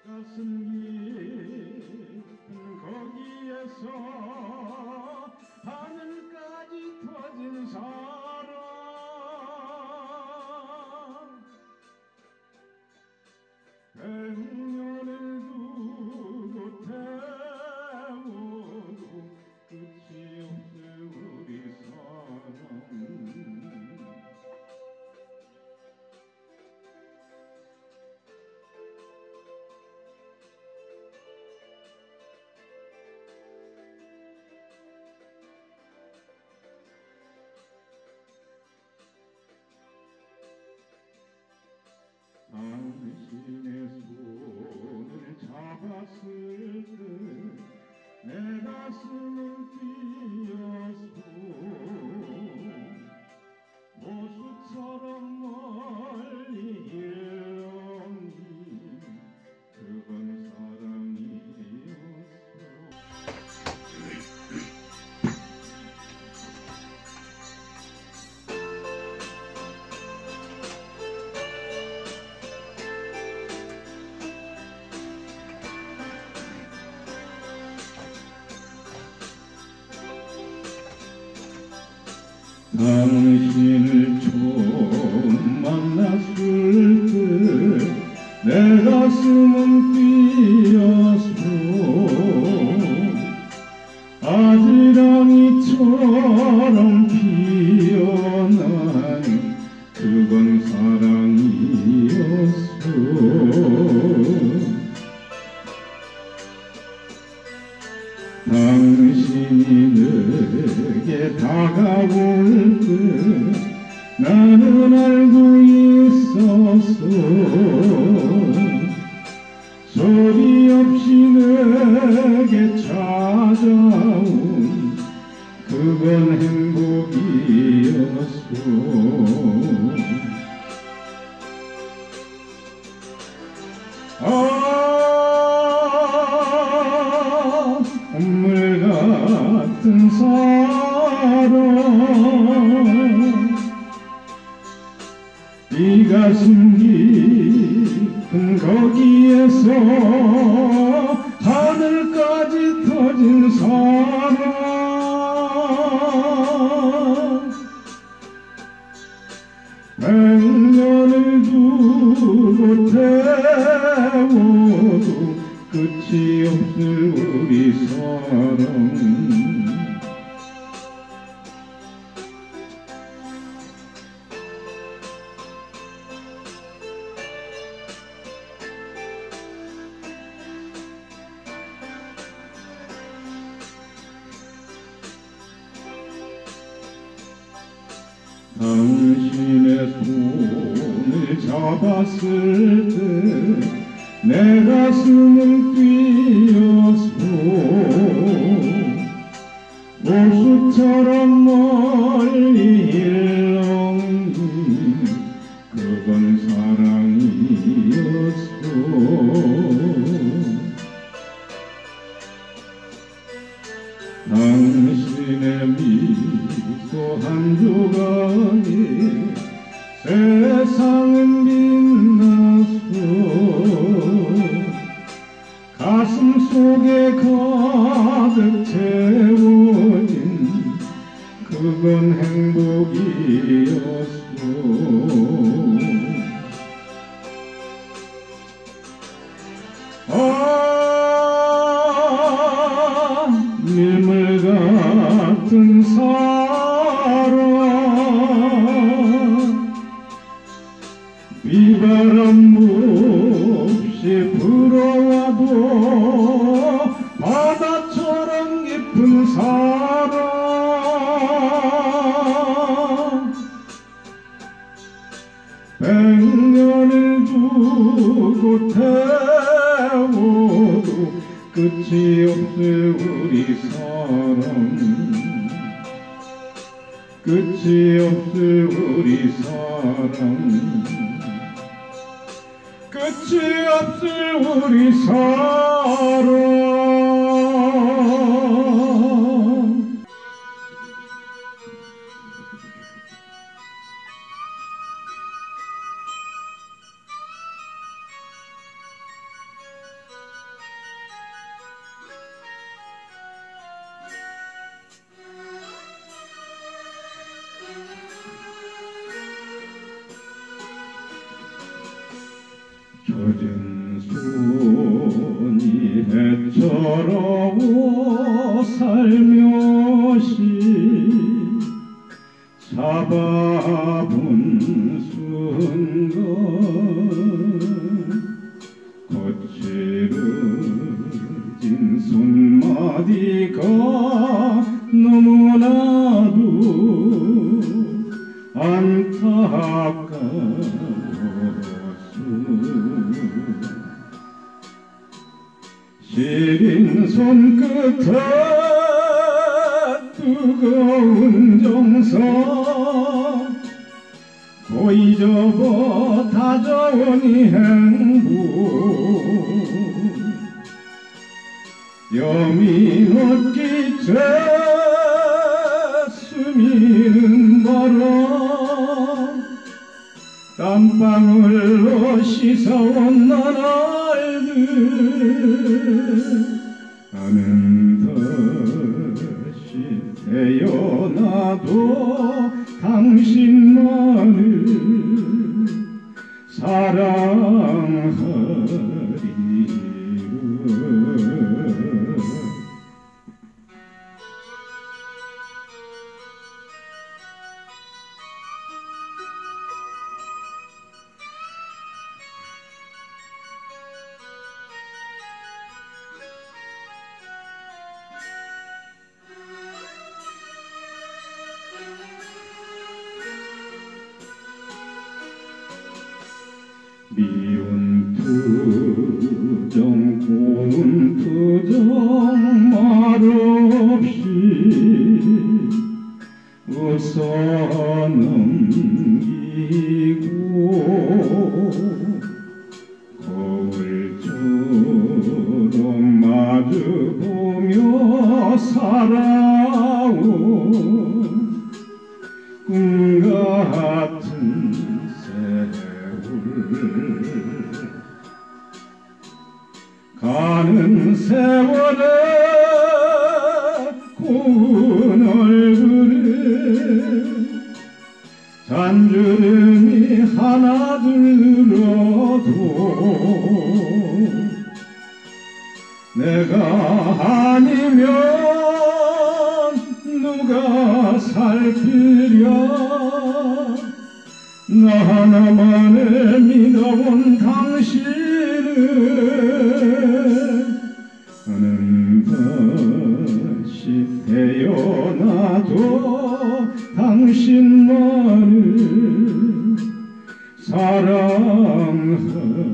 가슴 깊은 거기에서 하늘까지 터진 사랑 백년을 두고 태워도 끝이 없을 우리 사랑 당신의 손을 잡았을 때 내 가슴은 뛰었어 모수처럼 멀리 일렁이 그건 당신을 처음 만났을 때 내 가슴은 뛰었어 아지랑이처럼 피어난 그건 사랑이었어 당신이 내게 다가올 때 나는 알고 있었어 소리 없이 내게 찾아온 그건 행복이었어 선물 같은 사랑 이 가슴 깊은 거기에서 하늘까지 터진 사랑 백년을 두고 태워도 끝이 없을 우리 사랑 당신의 손을 잡았을 때 내 가슴은 뛰었어 모수처럼 멀리 일렁이 그건 사랑이었어 당신의 미소 한 조각에 세상은 빛났어 가슴 속에 가득 채워진 그건 행복이었어 밀물 같은 사랑 비바람 몹시 불어와도 바다처럼 깊은 사랑 백년을 두고 태워도 끝이 없을 우리 사랑 끝이 없을 우리 사랑 끝이 없을 우리 사랑 젖은 손이 해처럼 살며시 잡아본 순간 거칠어진 손마디가 너무나도 안타까웠어. 시린 손끝에 뜨거운 정성 고이 접어 다져온 이 행복 여미 옷깃에 스미는 바람 땀방울로 씻어온 나날들 나는 다시 태어나도 당신만을 사랑하리라. 미운 투정 고운 투정 말없이 웃어 넘기고 거울처럼 마주보며 살아온 꿈같은 가는 세월에 고운 얼굴에 잔주름이 하나 들어도 내가 아니면 누가 살피랴. 나 하나만을 믿어온 당신은 나는 다시 태어나도 당신만을 사랑하리라.